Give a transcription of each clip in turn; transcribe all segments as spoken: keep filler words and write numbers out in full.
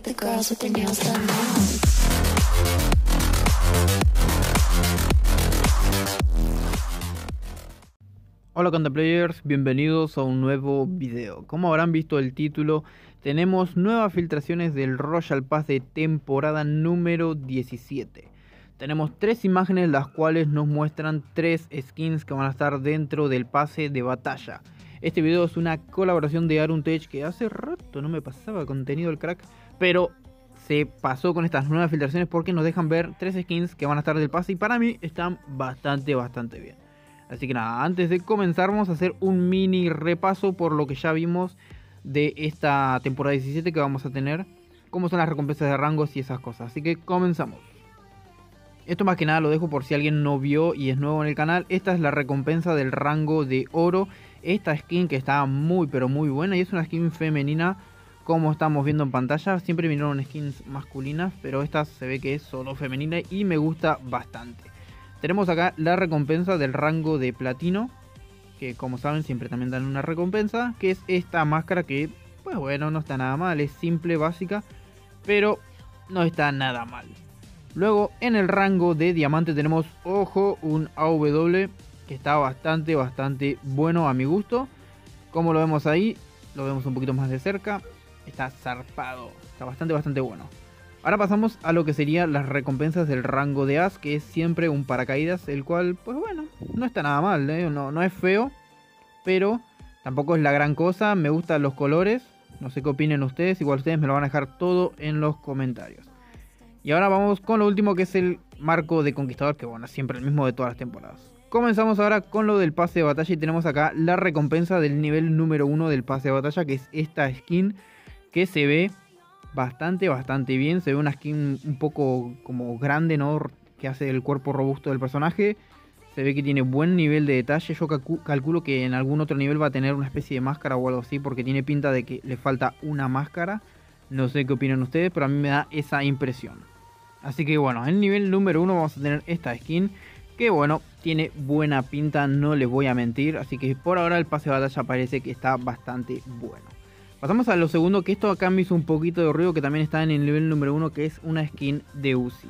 the girls with their nails done now. Hola Contemplayers, bienvenidos a un nuevo video. Como habrán visto el título, tenemos nuevas filtraciones del Royal Pass de temporada número diecisiete. Tenemos tres imágenes las cuales nos muestran tres skins que van a estar dentro del pase de batalla. Este video es una colaboración de Aruntech, que hace rato no me pasaba contenido del crack, pero se pasó con estas nuevas filtraciones porque nos dejan ver tres skins que van a estar del pase y para mí están bastante bastante bien. Así que nada, antes de comenzar vamos a hacer un mini repaso por lo que ya vimos de esta temporada diecisiete que vamos a tener, cómo son las recompensas de rangos y esas cosas. Así que comenzamos. Esto más que nada lo dejo por si alguien no vio y es nuevo en el canal. Esta es la recompensa del rango de oro. Esta skin que está muy pero muy buena y es una skin femenina como estamos viendo en pantalla. Siempre vinieron skins masculinas, pero esta se ve que es solo femenina y me gusta bastante. Tenemos acá la recompensa del rango de platino, que como saben siempre también dan una recompensa, que es esta máscara que, pues bueno, no está nada mal, es simple, básica, pero no está nada mal. Luego en el rango de diamante tenemos, ojo, un A W que está bastante, bastante bueno a mi gusto. Como lo vemos ahí, lo vemos un poquito más de cerca, está zarpado, está bastante, bastante bueno. Ahora pasamos a lo que serían las recompensas del rango de As, que es siempre un paracaídas, el cual, pues bueno, no está nada mal, ¿eh? no, no es feo, pero tampoco es la gran cosa. Me gustan los colores, no sé qué opinen ustedes, igual ustedes me lo van a dejar todo en los comentarios. Y ahora vamos con lo último, que es el marco de conquistador, que bueno, es siempre el mismo de todas las temporadas. Comenzamos ahora con lo del pase de batalla y tenemos acá la recompensa del nivel número uno del pase de batalla, que es esta skin que se ve bastante, bastante bien. Se ve una skin un poco como grande, ¿no? Que hace el cuerpo robusto del personaje. Se ve que tiene buen nivel de detalle. Yo calculo que en algún otro nivel va a tener una especie de máscara o algo así, porque tiene pinta de que le falta una máscara. No sé qué opinan ustedes, pero a mí me da esa impresión. Así que bueno, en el nivel número uno vamos a tener esta skin, que bueno, tiene buena pinta, no les voy a mentir. Así que por ahora el pase de batalla parece que está bastante bueno. Pasamos a lo segundo, que esto acá me hizo un poquito de ruido, que también está en el nivel número uno, que es una skin de Uzi.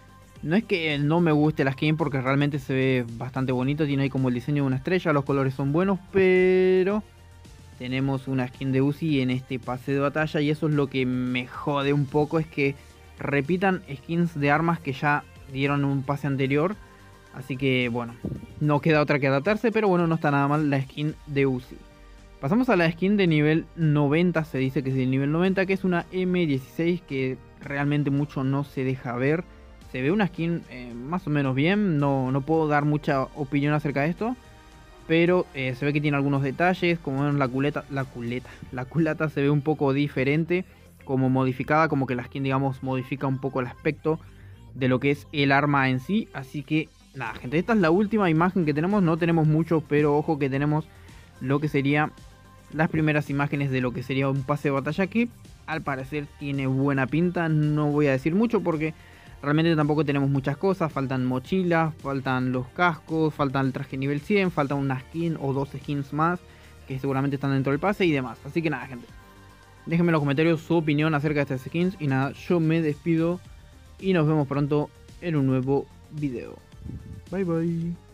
No es que no me guste la skin porque realmente se ve bastante bonito, tiene ahí como el diseño de una estrella, los colores son buenos, pero tenemos una skin de Uzi en este pase de batalla y eso es lo que me jode un poco, es que repitan skins de armas que ya dieron un pase anterior. Así que bueno, no queda otra que adaptarse, pero bueno, no está nada mal la skin de Uzi. Pasamos a la skin de nivel noventa, se dice que es del nivel noventa, que es una M dieciséis que realmente mucho no se deja ver. Se ve una skin eh, más o menos bien, no, no puedo dar mucha opinión acerca de esto, pero eh, se ve que tiene algunos detalles, como ven la culeta, la culeta, la culata se ve un poco diferente, como modificada, como que la skin, digamos, modifica un poco el aspecto de lo que es el arma en sí. Así que nada, gente, esta es la última imagen que tenemos, no tenemos mucho, pero ojo que tenemos lo que sería las primeras imágenes de lo que sería un pase de batalla, que al parecer tiene buena pinta. No voy a decir mucho porque realmente tampoco tenemos muchas cosas. Faltan mochilas, faltan los cascos, faltan el traje nivel cien, falta una skin o dos skins más que seguramente están dentro del pase y demás. Así que nada, gente, déjenme en los comentarios su opinión acerca de estas skins. Y nada, yo me despido y nos vemos pronto en un nuevo video. Bye bye.